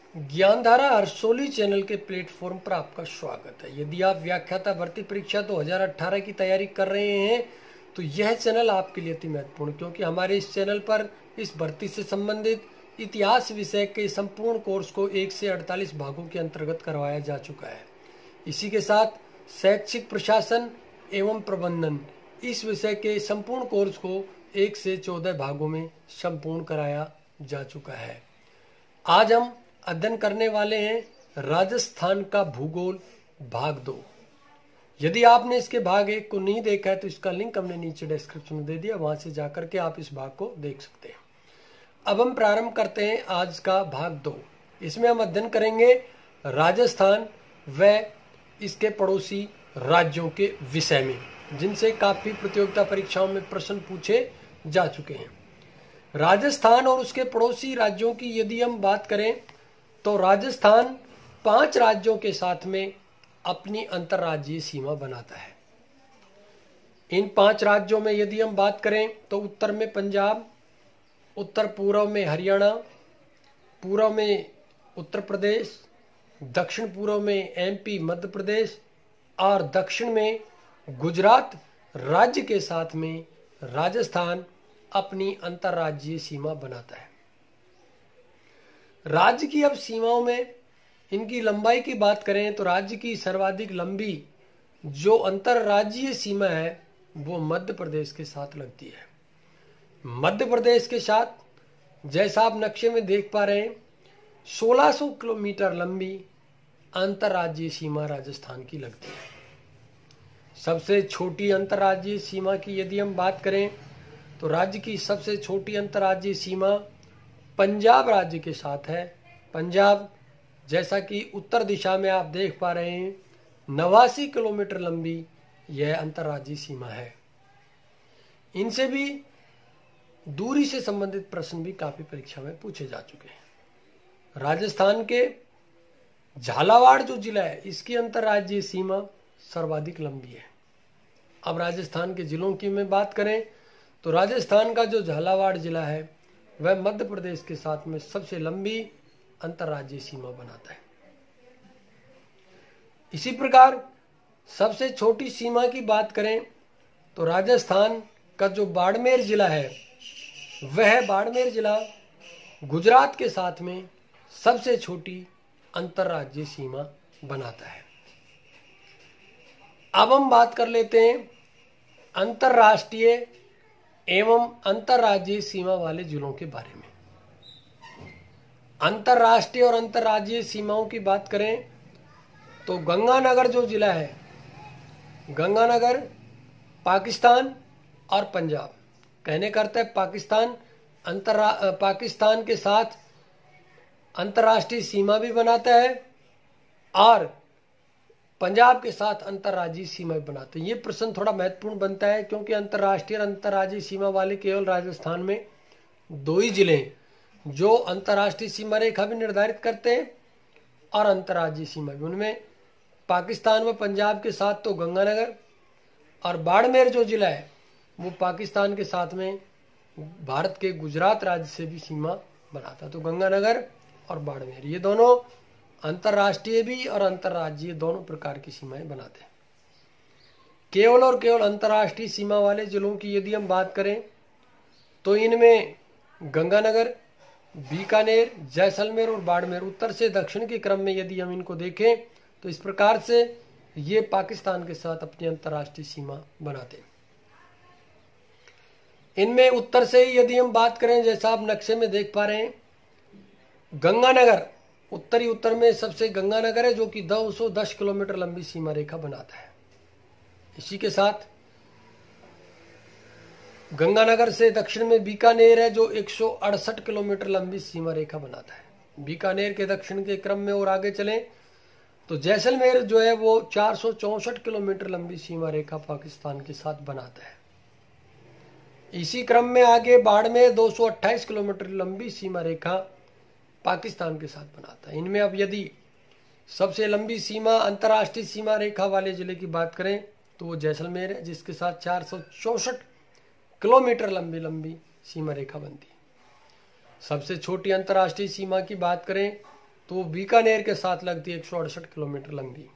Gyandhara Harsoli channel के platform पर आपका स्वागत है। यदि आप व्याख्याता भर्ती परीक्षा 2018 की तैयारी कर रहे हैं तो यह चैनल आपके लिए अति महत्वपूर्ण, क्योंकि हमारे इस चैनल पर इस भर्ती से संबंधित इतिहास विषय के संपूर्ण कोर्स को 1 से 48 भागों के अंतर्गत करवाया जा चुका है। इसी के साथ शैक्षिक प्रशासन एवं प्रबंधन इस विषय के संपूर्ण कोर्स को 1 से 14 भागों में संपूर्ण कराया जा चुका है। आज हम अध्ययन करने वाले हैं राजस्थान का भूगोल भाग 2। यदि आपने इसके भाग 1 को नहीं देखा है तो इसका लिंक हमने नीचे डिस्क्रिप्शन में दे दिया, वहां से जाकर के आप इस भाग को देख सकते हैं। अब हम प्रारंभ करते हैं आज का भाग 2। इसमें हम अध्ययन करेंगे राजस्थान व इसके पड़ोसी राज्यों के विषय में, जिनसे काफी प्रतियोगिता परीक्षाओं में प्रश्न पूछे जा चुके हैं। राजस्थान और उसके पड़ोसी राज्यों की यदि हम बात करें तो राजस्थान 5 राज्यों के साथ में अपनी अंतर्राज्यीय सीमा बनाता है। इन 5 राज्यों में यदि हम बात करें तो उत्तर में पंजाब, उत्तर पूर्व में हरियाणा, पूर्व में उत्तर प्रदेश, दक्षिण पूर्व में एमपी मध्य प्रदेश और दक्षिण में गुजरात राज्य के साथ में राजस्थान अपनी अंतर्राज्यीय सीमा बनाता है। राज्य की अब सीमाओं में इनकी लंबाई की बात करें तो राज्य की सर्वाधिक लंबी जो अंतर्राज्यीय सीमा है वो मध्य प्रदेश के साथ लगती है। मध्य प्रदेश के साथ जैसा आप नक्शे में देख पा रहे हैं 1600 किलोमीटर लंबी अंतर्राज्यीय सीमा राजस्थान की लगती है। सबसे छोटी अंतर्राज्यीय सीमा की यदि हम बात करें तो राज्य की सबसे छोटी अंतर्राज्यीय सीमा पंजाब राज्य के साथ है। पंजाब जैसा कि उत्तर दिशा में आप देख पा रहे हैं 89 किलोमीटर लंबी यह अंतर्राज्यीय सीमा है। इनसे भी दूरी से संबंधित प्रश्न भी काफी परीक्षा में पूछे जा चुके हैं। राजस्थान के झालावाड़ जो जिला है इसकी अंतर्राज्यीय सीमा सर्वाधिक लंबी है। अब राजस्थान के जिलों की में बात करें तो राजस्थान का जो झालावाड़ जिला है वह मध्य प्रदेश के साथ में सबसे लंबी अंतर्राज्यीय सीमा बनाता है। इसी प्रकार सबसे छोटी सीमा की बात करें तो राजस्थान का जो बाड़मेर जिला है वह बाड़मेर जिला गुजरात के साथ में सबसे छोटी अंतर्राज्यीय सीमा बनाता है। अब हम बात कर लेते हैं अंतर्राष्ट्रीय एवं अंतर्राज्यीय सीमा वाले जिलों के बारे में। अंतर्राष्ट्रीय और अंतर्राज्यीय सीमाओं की बात करें तो गंगानगर जो जिला है, गंगानगर पाकिस्तान और पंजाब, कहने का अर्थ है पाकिस्तान के साथ अंतर्राष्ट्रीय सीमा भी बनाता है और पंजाब के साथ अंतर्राज्यीय सीमा भी बनाते हैं। ये प्रश्न थोड़ा महत्वपूर्ण बनता है क्योंकि अंतर्राष्ट्रीय और अंतर्राज्यीय सीमा वाले केवल राजस्थान में 2 ही जिले हैं जो अंतर्राष्ट्रीय सीमा रेखा भी निर्धारित करते हैं और अंतर्राज्यीय सीमा भी। उनमें पाकिस्तान व पंजाब के साथ तो गंगानगर और बाड़मेर जो जिला है वो पाकिस्तान के साथ में भारत के गुजरात राज्य से भी सीमा बनाता है। तो गंगानगर और बाड़मेर ये दोनों अंतर्राष्ट्रीय भी और अंतर्राज्यीय दोनों प्रकार की सीमाएं बनाते हैं। केवल और केवल अंतर्राष्ट्रीय सीमा वाले जिलों की यदि हम बात करें तो इनमें गंगानगर, बीकानेर, जैसलमेर और बाड़मेर उत्तर से दक्षिण के क्रम में यदि हम इनको देखें तो इस प्रकार से ये पाकिस्तान के साथ अपनी अंतर्राष्ट्रीय सीमा बनाते हैं। इनमें उत्तर से ही यदि हम बात करें जैसा आप नक्शे में देख पा रहे हैं गंगानगर उत्तर में सबसे गंगानगर है जो कि 210 किलोमीटर लंबी सीमा रेखा बनाता है। इसी के साथ गंगानगर से दक्षिण में बीकानेर है जो 168 किलोमीटर लंबी सीमा रेखा बनाता है। बीकानेर के दक्षिण के क्रम में और आगे चलें तो जैसलमेर जो है वो 464 किलोमीटर लंबी सीमा रेखा पाकिस्तान के साथ बनाता है। इसी क्रम में आगे बाड़मेर 228 किलोमीटर लंबी सीमा रेखा पाकिस्तान के साथ बनाता है। इनमें अब यदि सबसे लंबी सीमा अंतर्राष्ट्रीय सीमा रेखा वाले जिले की बात करें तो वो जैसलमेर है जिसके साथ 464 किलोमीटर लंबी सीमा रेखा बनती है। सबसे छोटी अंतर्राष्ट्रीय सीमा की बात करें तो वो बीकानेर के साथ लगती है 168 किलोमीटर लंबी।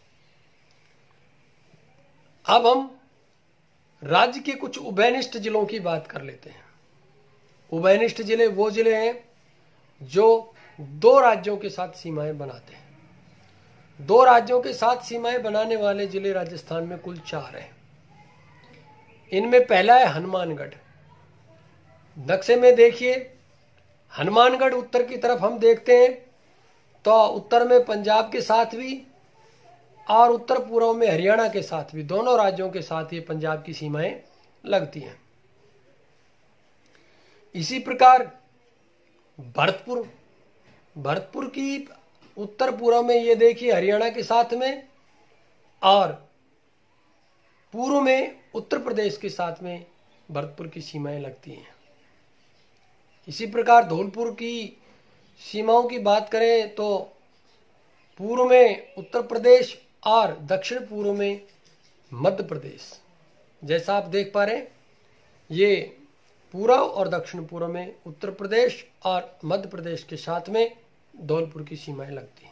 अब हम राज्य के कुछ उभयनिष्ठ जिलों की बात कर लेते हैं। उभयनिष्ठ जिले वो जिले हैं जो दो राज्यों के साथ सीमाएं बनाते हैं। दो राज्यों के साथ सीमाएं बनाने वाले जिले राजस्थान में कुल 4 हैं। इनमें पहला है हनुमानगढ़। नक्शे में देखिए, हनुमानगढ़ उत्तर की तरफ हम देखते हैं तो उत्तर में पंजाब के साथ भी और उत्तर पूर्व में हरियाणा के साथ भी, दोनों राज्यों के साथ ये पंजाब की सीमाएं लगती हैं। इसी प्रकार भरतपुर, भरतपुर की उत्तर पूर्व में ये देखिए हरियाणा के साथ में और पूर्व में उत्तर प्रदेश के साथ में भरतपुर की सीमाएं लगती हैं। इसी प्रकार धौलपुर की सीमाओं की बात करें तो पूर्व में उत्तर प्रदेश और दक्षिण पूर्व में मध्य प्रदेश। जैसा आप देख पा रहे हैं, ये पूर्व और दक्षिण पूर्व में उत्तर प्रदेश और मध्य प्रदेश के साथ में धौलपुर की सीमाएं लगती हैं।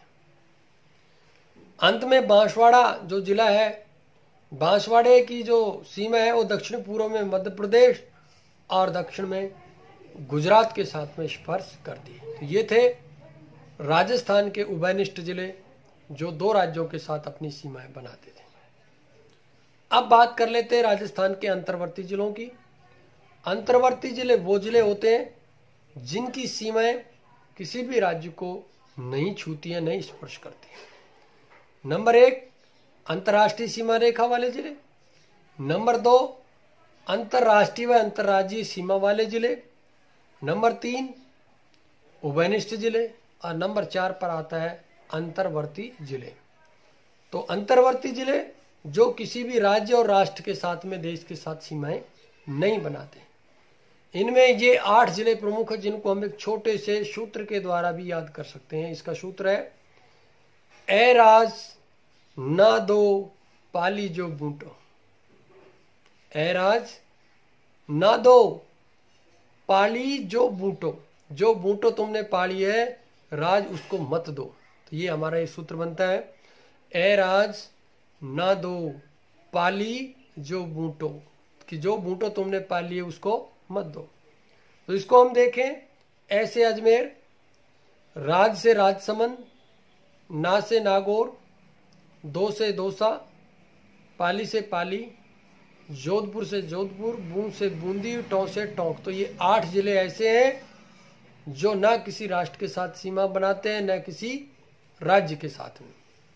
अंत में बांसवाड़ा जो जिला है, बांसवाड़े की जो सीमा है वो दक्षिण पूर्व में मध्य प्रदेश और दक्षिण में गुजरात के साथ में स्पर्श करती है। तो ये थे राजस्थान के उभयनिष्ठ जिले जो दो राज्यों के साथ अपनी सीमाएं बनाते थे। अब बात कर लेते हैं राजस्थान के अंतर्वर्ती जिलों की। अंतर्वर्ती जिले वो जिले होते हैं जिनकी सीमाएं किसी भी राज्य को नहीं छूती हैं, नहीं स्पर्श करती हैं। नंबर 1 अंतर्राष्ट्रीय सीमा रेखा वाले जिले, नंबर 2 अंतर्राष्ट्रीय व अंतर्राज्यीय सीमा वाले जिले, नंबर 3 उभयनिष्ठ जिले और नंबर 4 पर आता है अंतर्वर्ती जिले। तो अंतर्वर्ती जिले जो किसी भी राज्य और राष्ट्र के साथ में, देश के साथ सीमाएं नहीं बनाते। इनमें ये 8 जिले प्रमुख हैं जिनको हम एक छोटे से सूत्र के द्वारा भी याद कर सकते हैं। इसका सूत्र है ए राज ना दो पाली जो बूटो। ए राज ना दो पाली जो बूटो, जो बूटो तुमने पाली है राज उसको मत दो। तो ये हमारा ये सूत्र बनता है, ए राज ना दो पाली जो बूटो, कि जो बूटो तुमने पाली है उसको मत दो। तो इसको हम देखें, ऐसे अजमेर, राज से राजसमंद, ना से नागौर, दो से दौसा, पाली से पाली, जोधपुर से जोधपुर, बूंद से बूंदी, टोंक से टोंक। तो ये 8 जिले ऐसे हैं जो ना किसी राष्ट्र के साथ सीमा बनाते हैं, न किसी राज्य के साथ में।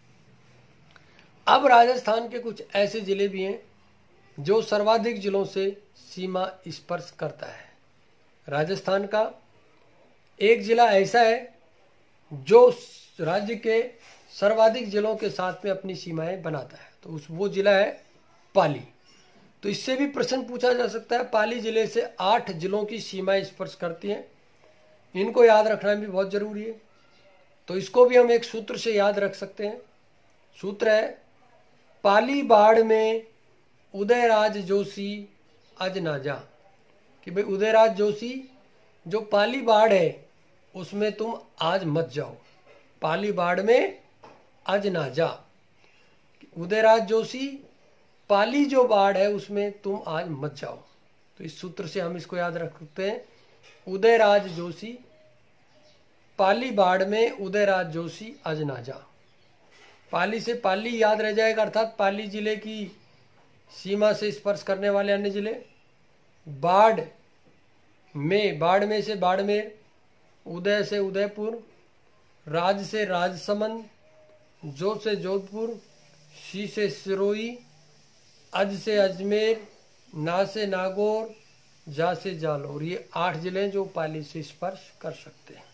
अब राजस्थान के कुछ ऐसे जिले भी हैं जो सर्वाधिक जिलों से सीमा स्पर्श करता है। राजस्थान का एक जिला ऐसा है जो राज्य के सर्वाधिक जिलों के साथ में अपनी सीमाएं बनाता है, तो वो जिला है पाली। तो इससे भी प्रश्न पूछा जा सकता है, पाली जिले से 8 जिलों की सीमाएं स्पर्श करती हैं, इनको याद रखना भी बहुत जरूरी है। तो इसको भी हम एक सूत्र से याद रख सकते हैं। सूत्र है पाली बाढ़ में उदयराज जोशी अजनाजा, कि भाई उदयराज जोशी जो पाली बाढ़ है उसमें तुम आज मत जाओ, पाली बाढ़ में अजनाजा। उदयराज जोशी पाली जो बाढ़ है उसमें तुम आज मत जाओ। तो इस सूत्र से हम इसको याद रख सकते हैं, उदयराज जोशी पाली बाढ़ में उदयराज जोशी अजनाजा। पाली से पाली याद रह जाएगा, अर्थात पाली जिले की सीमा से स्पर्श करने वाले अन्य जिले। बाढ़ में से बाड़मेर, उदय से उदयपुर, राज से राजसमंद, जो से जोधपुर, सी से सिरोही, अज से अजमेर, ना से नागौर, जा से जालौर। ये 8 जिले जो पाली से स्पर्श कर सकते हैं।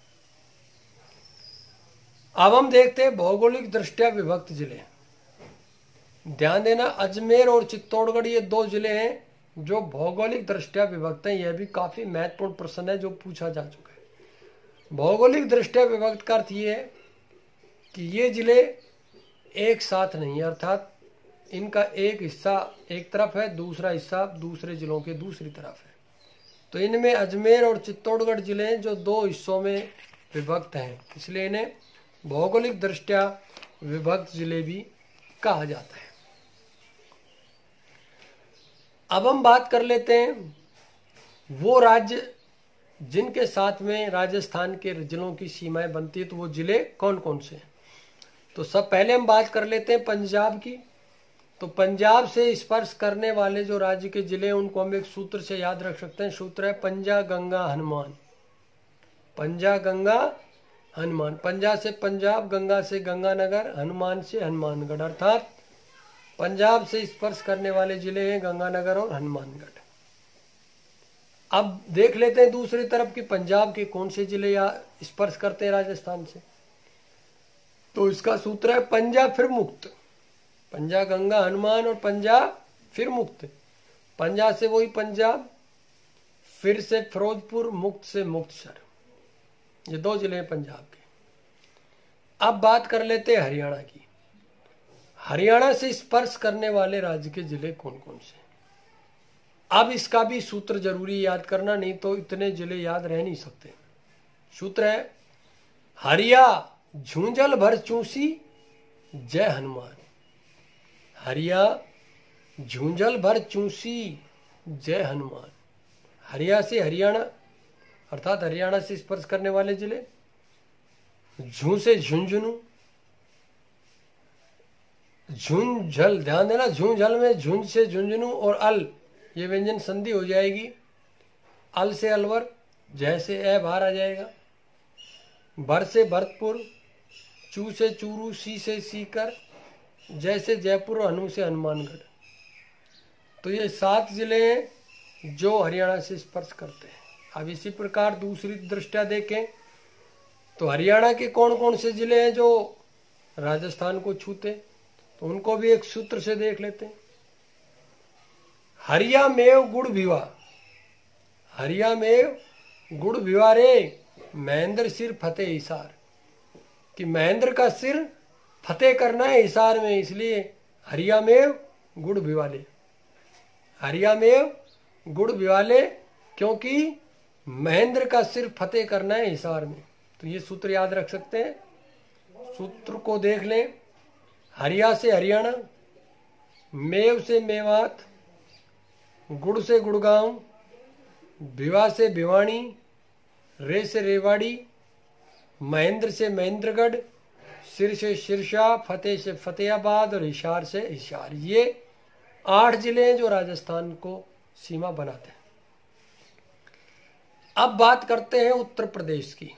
अब हम देखते हैं भौगोलिक दृष्टया विभक्त जिले। ध्यान देना, अजमेर और चित्तौड़गढ़ ये 2 जिले हैं जो भौगोलिक दृष्टया विभक्त हैं। यह भी काफी महत्वपूर्ण प्रश्न है जो पूछा जा चुका है। भौगोलिक दृष्टया विभक्त का अर्थ ये है कि ये जिले एक साथ नहीं है, अर्थात इनका एक हिस्सा एक तरफ है, दूसरा हिस्सा दूसरे जिलों के दूसरी तरफ है। तो इनमें अजमेर और चित्तौड़गढ़ जिले जो 2 हिस्सों में विभक्त हैं, इसलिए इन्हें भौगोलिक दृष्टया विभक्त जिले भी कहा जाता है। अब हम बात कर लेते हैं वो राज्य जिनके साथ में राजस्थान के जिलों की सीमाएं बनती है, तो वो जिले कौन कौन से हैं। तो सब पहले हम बात कर लेते हैं पंजाब की। तो पंजाब से स्पर्श करने वाले जो राज्य के जिले हैं उनको हम एक सूत्र से याद रख सकते हैं। सूत्र है पंजा गंगा हनुमान। पंजा गंगा हनुमान। पंजा से पंजाब, गंगा से गंगानगर, हनुमान से हनुमानगढ़, अर्थात पंजाब से स्पर्श करने वाले जिले हैं गंगानगर और हनुमानगढ़। अब देख लेते हैं दूसरी तरफ कि पंजाब के कौन से जिले या स्पर्श करते हैं राजस्थान से। तो इसका सूत्र है पंजा फिर मुक्त। पंजा गंगा हनुमान और पंजा फिर मुक्त। पंजा से वही पंजाब, फिर से फिरोजपुर, मुक्त से मुक्तसर। ये दो जिले हैं पंजाब के। अब बात कर लेते हैं हरियाणा की। हरियाणा से स्पर्श करने वाले राज्य के जिले कौन कौन से। अब इसका भी सूत्र जरूरी याद करना, नहीं तो इतने जिले याद रह नहीं सकते। सूत्र है हरिया झुंझल भर चूसी जय हनुमान। हरिया झुंझल भर चूसी जय हनुमान। हरिया से हरियाणा, अर्थात हरियाणा से स्पर्श करने वाले जिले। झू से झुंझुनू, झुंझल, ध्यान देना झुंझल में झुंझ से झुंझुनू और अल ये व्यंजन संधि हो जाएगी। अल से अलवर, जय से ए बाहर आ जाएगा। भर से भरतपुर, चू से चूरू, सी से सीकर, जय से जयपुर और हनु से हनुमानगढ़। तो ये 7 जिले हैं जो हरियाणा से स्पर्श करते हैं। अब इसी प्रकार दूसरी दृष्टया देखें तो हरियाणा के कौन कौन से जिले हैं जो राजस्थान को छूते, तो उनको भी एक सूत्र से देख लेते हैं। हरिया मेव गुड़ भिवा। हरिया मेव गुड़ भिवा रे महेंद्र सिर फतेह हिसार। कि महेंद्र का सिर फतेह करना है हिसार में, इसलिए हरिया मेव गुड़ भिवाले। हरिया मेव गुड़ भिवाले क्योंकि महेंद्र का सिर फतेह करना है हिसार में। तो ये सूत्र याद रख सकते हैं। सूत्र को देख लें। हरिया से हरियाणा, मेव से मेवात, गुड़ से गुड़गांव, भिवा से भिवानी, रे से रेवाड़ी, महेंद्र से महेंद्रगढ़, सिर से सिरसा, फतेह से फतेहाबाद और हिसार से हिसार। ये 8 जिले हैं जो राजस्थान को सीमा बनाते हैं। अब बात करते हैं उत्तर प्रदेश की।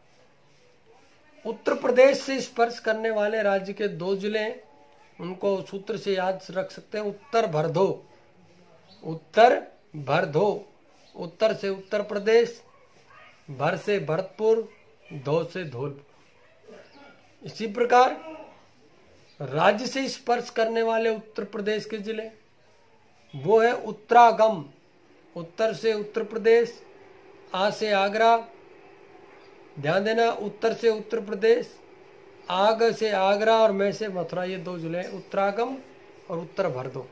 उत्तर प्रदेश से स्पर्श करने वाले राज्य के 2 जिले हैं, उनको सूत्र से याद रख सकते हैं। उत्तर भरदो। उत्तर भरदो। उत्तर से उत्तर प्रदेश, भर से भरतपुर, धो से धौलपुर। इसी प्रकार राज्य से स्पर्श करने वाले उत्तर प्रदेश के जिले वो है उत्तरागम। उत्तर से उत्तर प्रदेश, आ से आगरा, ध्यान देना उत्तर से उत्तर प्रदेश, आग से आगरा और मैं से मथुरा। ये 2 जिले उत्तरागम और उत्तर भरदो।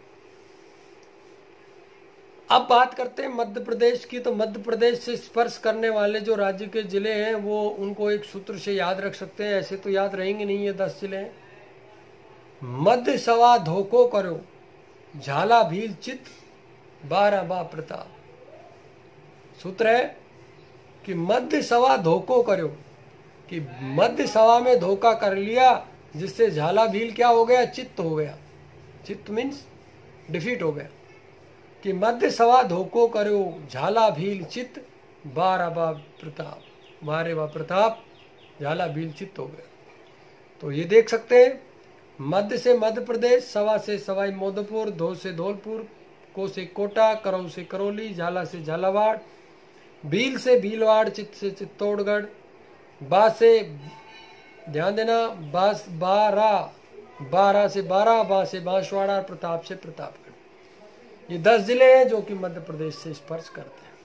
अब बात करते हैं मध्य प्रदेश की। तो मध्य प्रदेश से स्पर्श करने वाले जो राज्य के जिले हैं वो उनको एक सूत्र से याद रख सकते हैं। ऐसे तो याद रहेंगे नहीं, ये 10 जिले हैं। मध्य सवा धोको करो झाला भील चित 12 बा प्रताप। सूत्र है कि मध्य सवा धोको करो, कि मध्य सवा में धोखा कर लिया जिससे झाला भील क्या हो गया, चित्त हो गया। चित्त मीन्स डिफीट हो गया। कि मध्य सवा धोको करो झाला भील चित्त 12 बा प्रताप। 12 बा प्रताप, झाला भील चित्त हो गया। तो ये देख सकते हैं मध्य से मध्य प्रदेश, सवा से सवाई माधोपुर, धो से धौलपुर, को से कोटा, करौ से करौली, झाला से झालावाड़, भील से भीलवाड़, चित्त से चित्तौड़गढ़, बा से ध्यान देना बास 12 से 12, बा से बांसवाड़ा, प्रताप से प्रतापगढ़। ये 10 जिले हैं जो कि मध्य प्रदेश से स्पर्श करते हैं।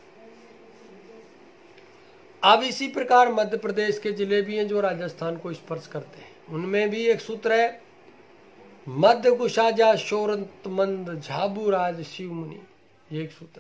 अब इसी प्रकार मध्य प्रदेश के जिले भी हैं जो राजस्थान को स्पर्श करते हैं। उनमें भी एक सूत्र है मध्य कुशाजा शोरतमंद झाबू राज शिव मुनि। ये एक सूत्र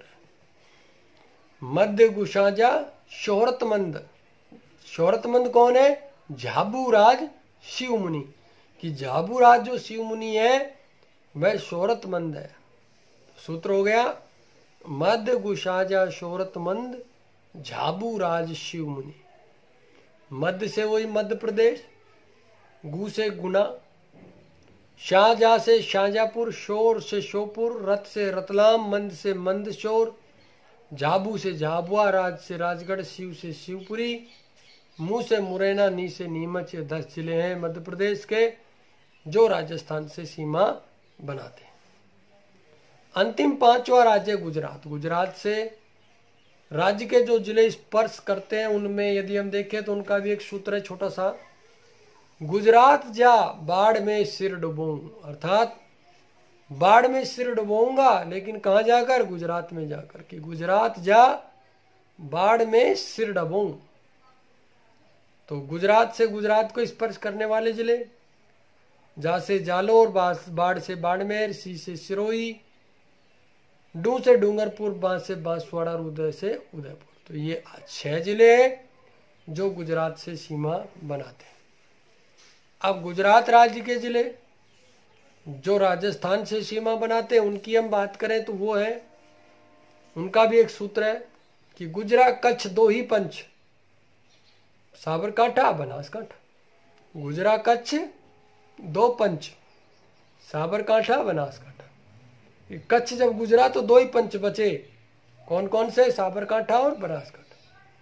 है। मध्य कुशाजा शोहरतमंद। शोहरतमंद कौन है? झाबूराज शिव मुनि, कि झाबूराज जो शिव मुनि है वह शोहरतमंद है। सूत्र हो गया मध्य गुशाजा शोहरतमंद झाबूराज शिव मुनि। मध्य से वही मध्य प्रदेश, गु से गुना, शाहजहाँ से शाहजहाँपुर, शोर से शोपुर, रत से रतलाम, मंद से मंदशोर, झाबू से झाबुआ, राज से राजगढ़, शिव से शिवपुरी, मुंह से मुरैना, नी से नीमच। ये 10 जिले हैं मध्य प्रदेश के जो राजस्थान से सीमा बनाते हैं। अंतिम 5वां राज्य गुजरात। गुजरात से राज्य के जो जिले स्पर्श करते हैं उनमें यदि हम देखें तो उनका भी एक सूत्र है छोटा सा, गुजरात जा बाढ़ में सिर डुबोऊं, अर्थात बाढ़ में सिर डुबोऊंगा लेकिन कहाँ जाकर, गुजरात में जाकर, कि गुजरात जा बाढ़ में सिर डुबोऊं। तो गुजरात से गुजरात को स्पर्श करने वाले जिले, जा से जालोर, बाढ़ से बाड़मेर, सी से सिरोही, डू से डूंगरपुर, बांस से बांसवाड़ा, उदय से उदयपुर। तो ये 6 जिले हैं जो गुजरात से सीमा बनाते हैं। अब गुजरात राज्य के जिले जो राजस्थान से सीमा बनाते हैं उनकी हम बात करें तो वो है, उनका भी एक सूत्र है कि गुजरात कच्छ 2 ही पंच, साबरकांठा बनासकांठा। गुजरात कच्छ 2 पंच, साबरकांठा बनासकांठा। कच्छ जब गुजरा तो 2 ही पंच बचे, कौन कौन से, साबरकांठा और बनासकांठा।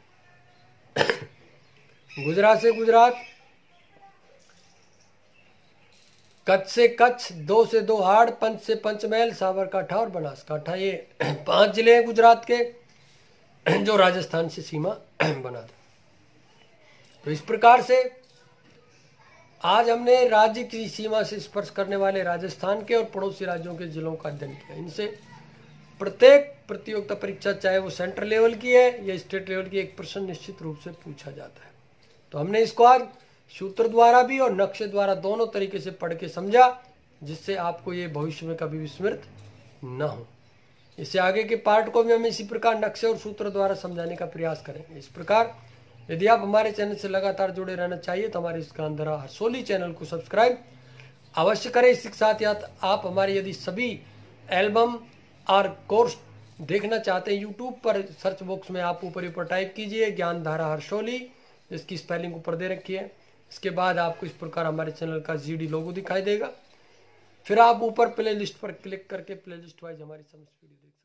गुजरात से गुजरात, कच्छ से कच्छ, 2 से 2 हाड़, पंच से पंचमहल, साबरकांठा और बनासकांठा। ये 5 जिले हैं गुजरात के जो राजस्थान से सीमा बनाते। तो इस प्रकार से आज हमने राज्य की सीमा से स्पर्श करने वाले राजस्थान के और पड़ोसी राज्यों के जिलों का अध्ययन किया। इनसे प्रत्येक प्रतियोगिता परीक्षा, चाहे वो सेंट्रल लेवल की है या स्टेट लेवल की, एक प्रश्न निश्चित रूप से पूछा जाता है। तो हमने इसको आज सूत्र द्वारा भी और नक्शे द्वारा दोनों तरीके से पढ़ के समझा, जिससे आपको ये भविष्य में कभी विस्मृत न हो। इससे आगे के पार्ट को भी हम इसी प्रकार नक्शे और सूत्र द्वारा समझाने का प्रयास करेंगे। इस प्रकार यदि आप हमारे चैनल से लगातार जुड़े रहना चाहिए तो हमारे इस गांधारा हरसोली चैनल को सब्सक्राइब अवश्य करें। इसके साथ आप हमारे यदि सभी एल्बम और कोर्स देखना चाहते हैं, यूट्यूब पर सर्च बॉक्स में आप ऊपर टाइप कीजिए ज्ञानधारा हरसोली, इसकी स्पेलिंग ऊपर दे रखी है। इसके बाद आपको इस प्रकार हमारे चैनल का GD लोगो दिखाई देगा। फिर आप ऊपर प्ले लिस्ट पर क्लिक करके प्ले लिस्ट वाइज हमारी समस्त वीडियो देख सकते हैं।